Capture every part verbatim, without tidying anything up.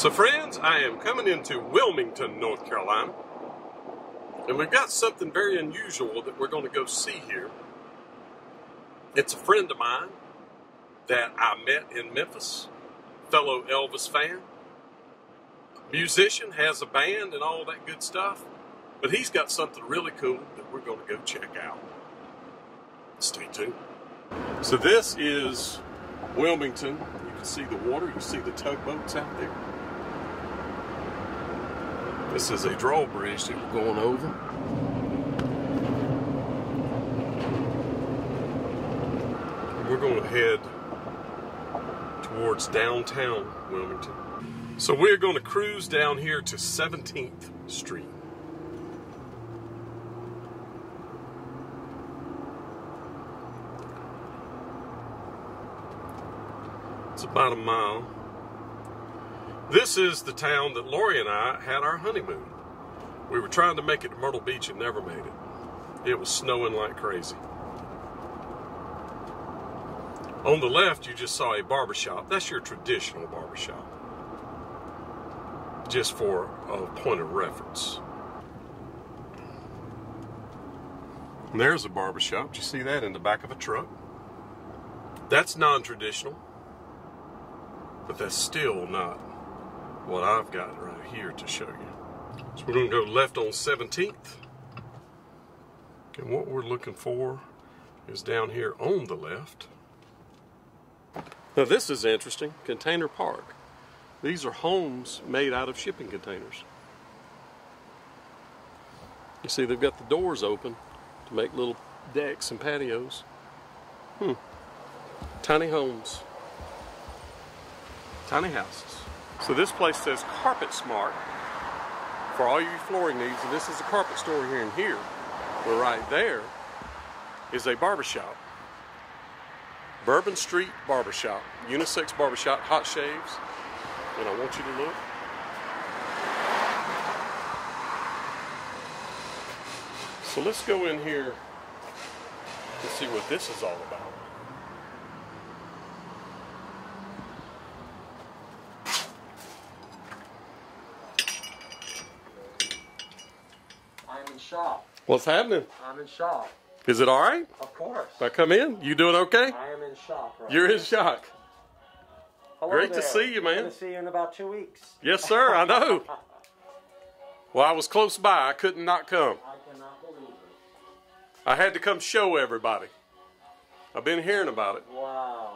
So friends, I am coming into Wilmington, North Carolina, and we've got something very unusual that we're going to go see here. It's a friend of mine that I met in Memphis, fellow Elvis fan, musician, has a band and all that good stuff, but he's got something really cool that we're going to go check out. Stay tuned. So this is Wilmington. You can see the water, you can see the tugboats out there. This is a drawbridge that we're going over. We're going to head towards downtown Wilmington. So we're going to cruise down here to seventeenth Street. It's about a mile. This is the town that Lori and I had our honeymoon. We were trying to make it to Myrtle Beach and never made it. It was snowing like crazy. On the left, you just saw a barber shop. That's your traditional barber shop. Just for a point of reference. And there's a barber shop. Did you see that in the back of a truck? That's non-traditional. But that's still not what I've got right here to show you. So we're going to go left on seventeenth. And what we're looking for is down here on the left. Now this is interesting. Container Park. These are homes made out of shipping containers. You see they've got the doors open to make little decks and patios. Hmm. Tiny homes. Tiny houses. So this place says Carpet Smart for all your flooring needs, and this is a carpet store here and here. But right there is a barbershop. Bourbon Street Barbershop. Unisex barbershop, hot shaves. And I want you to look. So let's go in here and see what this is all about. I'm in shock. What's happening? I'm in shock. Is it all right? Of course. If I come in, you doing okay? I am in shock. Right You're in shock. Hello Great there. to see you, man. Good to see you in about two weeks. Yes, sir. I know. Well, I was close by. I couldn't not come. I cannot believe it. I had to come show everybody. I've been hearing about it. Wow.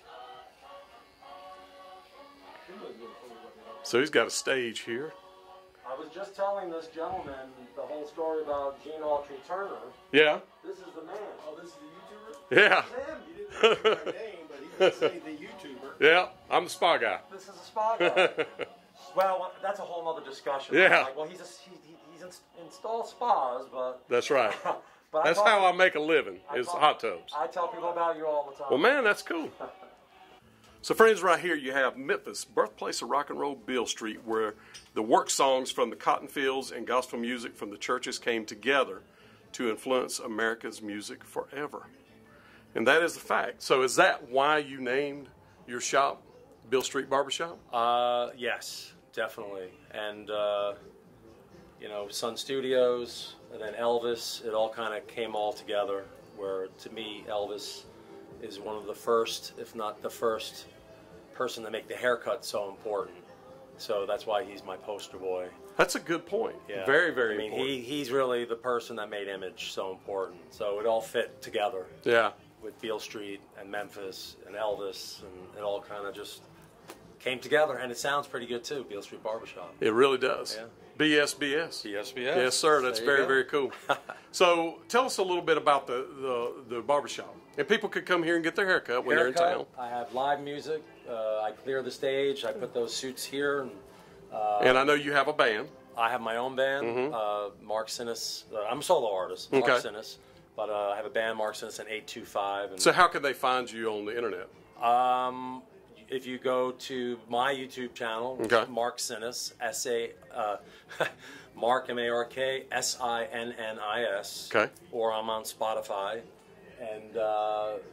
So he's got a stage here. I was just telling this gentleman the whole story about Gene Autry Turner. Yeah. This is the man. Oh, this is the YouTuber? Yeah. Him. You didn't mention my name, but he did say the YouTuber. Yeah. I'm the spa guy. This is a spa guy. Well, that's a whole other discussion. Yeah. Like, well, he's a, he, he, he's ins installed spas, but That's right. but That's I talk, how I make a living, I is talk- hot tubs. I tell people about you all the time. Well, man, that's cool. So, friends, right here you have Memphis, birthplace of rock and roll, Beale Street, where the work songs from the cotton fields and gospel music from the churches came together to influence America's music forever. And that is the fact. So is that why you named your shop Beale Street Barbershop? Uh, yes, definitely. And, uh, you know, Sun Studios, and then Elvis, it all kind of came all together, where to me, Elvis is one of the first, if not the first, person to make the haircut so important. So that's why he's my poster boy. That's a good point. Yeah. Very, very I mean, important. he, he's really the person that made image so important. So it all fit together. Yeah. With Beale Street and Memphis and Elvis, and it all kind of just came together. And it sounds pretty good too, Beale Street Barbershop. It really does. Yeah. B S B S. B S B S. Yes, sir. That's There you very, go. very cool. So tell us a little bit about the, the, the barbershop. And people could come here and get their haircut when Haircut, they're in town. I have live music. Uh, I clear the stage. I put those suits here. And, uh, And I know you have a band. I have my own band, Mm-hmm. uh, Mark Sinnis. Uh, I'm a solo artist, Mark Okay. Sinnis. But uh, I have a band, Mark Sinnis, and eight two five. And, So how can they find you on the internet? um, if you go to my YouTube channel, Okay. Mark Sinnis, S A, uh, Mark M A R K S I N N I S, Okay. or I'm on Spotify, and uh,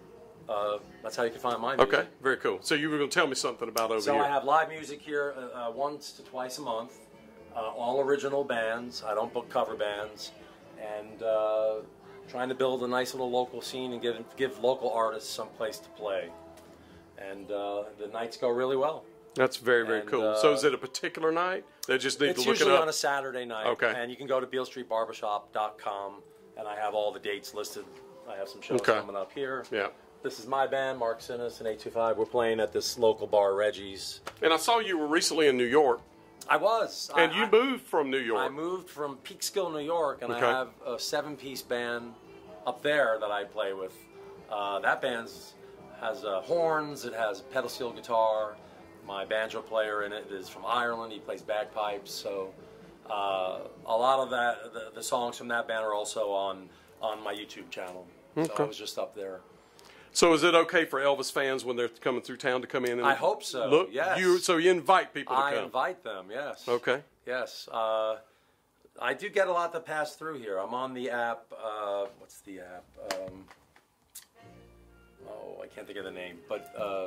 uh, that's how you can find my music. Okay, very cool. So you were going to tell me something about over so here. I have live music here uh, uh, once to twice a month, uh, all original bands. I don't book cover bands, and uh, trying to build a nice little local scene and give give local artists some place to play. And uh, the nights go really well. That's very, very and, cool. Uh, so is it a particular night? They just need to look it up? It's usually on a Saturday night. Okay. And you can go to beale street barbershop dot com, and I have all the dates listed. I have some shows Okay. coming up here. Yeah. This is my band, Mark Sinnis and eight two five. We're playing at this local bar, Reggie's. And I saw you were recently in New York. I was. And I, you I, moved from New York. I moved from Peekskill, New York, and Okay. I have a seven-piece band up there that I play with. Uh, that band has uh, horns. It has a pedal steel guitar. My banjo player in it is from Ireland. He plays bagpipes. So uh, a lot of that, the, the songs from that band are also on on my YouTube channel. So Okay. I was just up there. So is it okay for Elvis fans when they're coming through town to come in and I hope so. look? Yes. You, so you invite people to I come? invite them. Yes. Okay. Yes. Uh, I do get a lot that pass through here. I'm on the app. Uh, what's the app? Um, oh, I can't think of the name. But uh,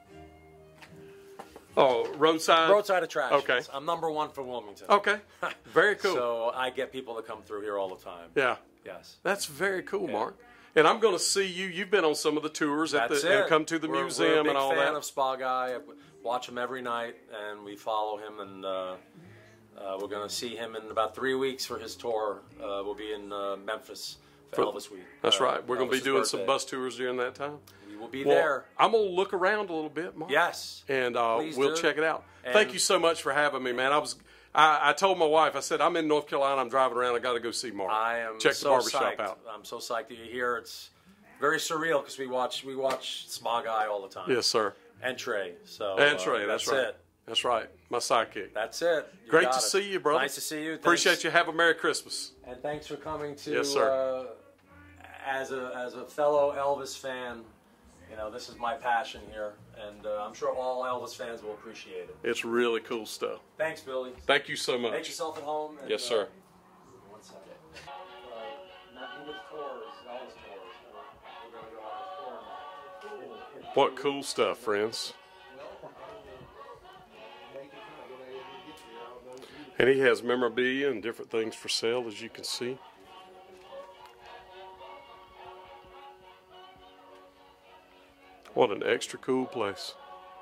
Oh, roadside? roadside attractions. Okay. I'm number one for Wilmington. Okay. Very cool. So I get people to come through here all the time. Yeah. Yes. That's very cool, Yeah. Mark. And I'm going to see you. You've been on some of the tours at That's the, it. and come to the we're, museum we're a big and all fan that. of Spa Guy. I watch him every night, and we follow him. And uh, uh, we're going to see him in about three weeks for his tour. Uh, we'll be in uh, Memphis for, For- Elvis Week. That's uh, right. We're going to be Elvis's doing some birthday. bus tours during that time. We will be Well, there. I'm going to look around a little bit, Mark. Yes. And uh, Please we'll do. check it out. And- Thank you so much for having me, man. I was, I, I told my wife, I said, I'm in North Carolina. I'm driving around. I got to go see Mark. I am check so the barbershop psyched. out. I'm so psyched that you're here. It's very surreal because we watch we watch Spa Guy all the time. Yes, sir. And Trey. So And uh, Trey, that's, that's right. it. That's right. My sidekick. That's it. You Great got to it. see you, brother. Nice to see you. Thanks. Appreciate you. Have a Merry Christmas. And thanks for coming to. Yes, sir. Uh, as a as a fellow Elvis fan, you know this is my passion here, and uh, I'm sure all Elvis fans will appreciate it. It's really cool stuff. Thanks, Billy. Thank you so Make much. yourself at home. And, Yes, uh, sir. One second. Uh, not English tours, Elvis tours. We're going to go on this tour. What cool stuff, friends. And he has memorabilia and different things for sale, as you can see. What an extra cool place.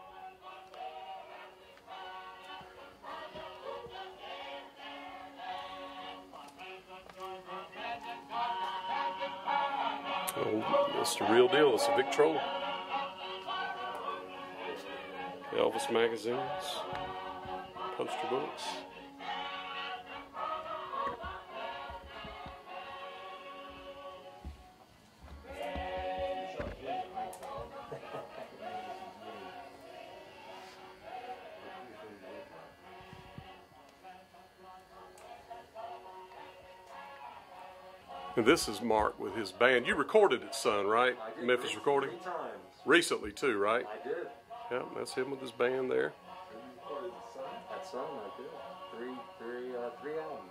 Oh, it's the real deal. It's a Victrola. Elvis magazines, poster books. And this is Mark with his band. You recorded it, son, right? I did Memphis three- recording? Three times. Recently, too, right? I did. Yeah, that's him with his band there. That song I did. Three, three, uh, three albums.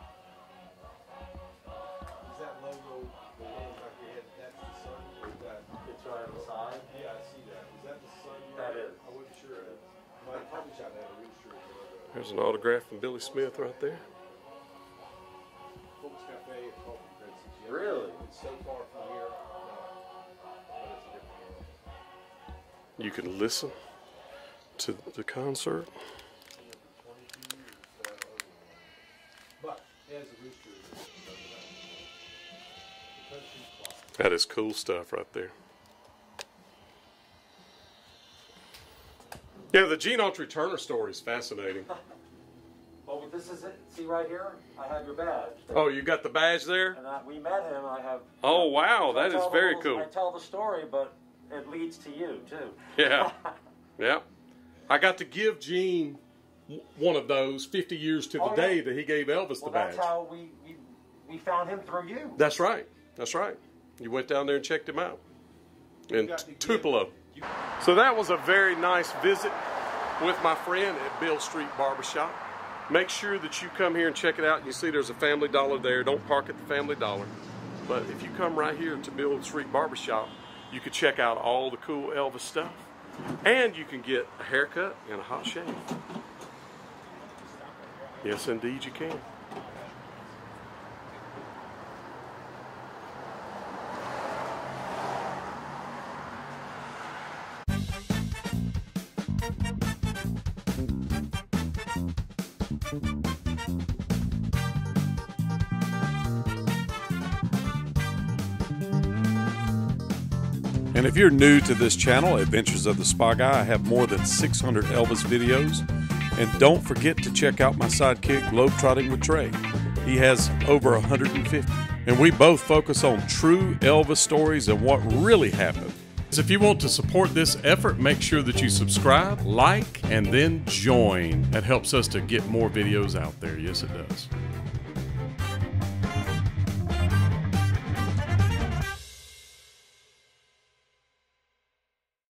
Is that logo the one back your head? That's the sun? Or is that? It's right on the side. Yeah, I see that. Is that the sun? That is. I wasn't sure. My coffee shop had a real sure logo. There's an autograph from Billy Smith right there. Folks Cafe and Coffee Princess. Yeah. Really? It's so far from here. Uh, but it's a different world. You can listen to the concert. But as a rooster, it's That is cool stuff right there. Yeah, the Gene Autry Turner story is fascinating. Well, this is it. See right here? I have your badge. Oh, you got the badge there? And I, we met him. I have. Oh, wow, I that is tell the very whole- cool. I tell the story, but it leads to you too. Yeah, yeah. I got to give Gene one of those fifty years to the Oh, yeah. day that he gave Elvis the Well, badge. that's how we, we we found him through you. That's right. That's right. You went down there and checked him out in got to give- Tupelo. So that was a very nice visit with my friend at Beale Street Barbershop. Make sure that you come here and check it out. You see there's a Family Dollar there. Don't park at the Family Dollar. But if you come right here to Beale Street Barbershop, You can check out all the cool Elvis stuff, and you can get a haircut and a hot shave. Yes, indeed you can. And if you're new to this channel, Adventures of the Spa Guy, I have more than six hundred Elvis videos. And don't forget to check out my sidekick, Globetrotting with Trey. He has over one hundred fifty. And we both focus on true Elvis stories and what really happened. If you want to support this effort, make sure that you subscribe, like, and then join. That helps us to get more videos out there. Yes, it does.